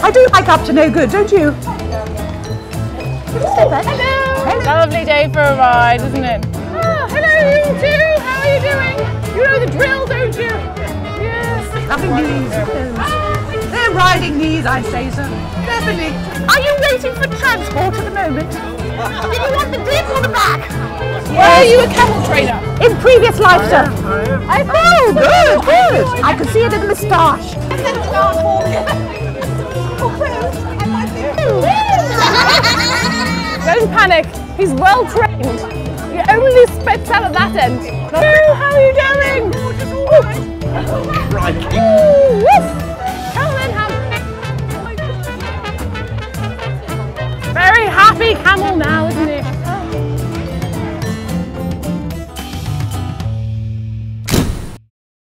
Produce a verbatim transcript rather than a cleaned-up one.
I do like up to no good, don't you? Hello. Hello. Lovely day for a ride, isn't it? Oh, hello you two. How are you doing? You know the drill, don't you? Yes. Loving these. They're riding these, I say, sir. Definitely. Are you waiting for transport at the moment? Did you want the dip or the back? Yes. Where are you a camel trainer? In previous life, sir. I Oh, good, good. I can see it in the moustache. Don't panic. He's well trained. He only spits out at that end. How are you doing? Crikey. Woof.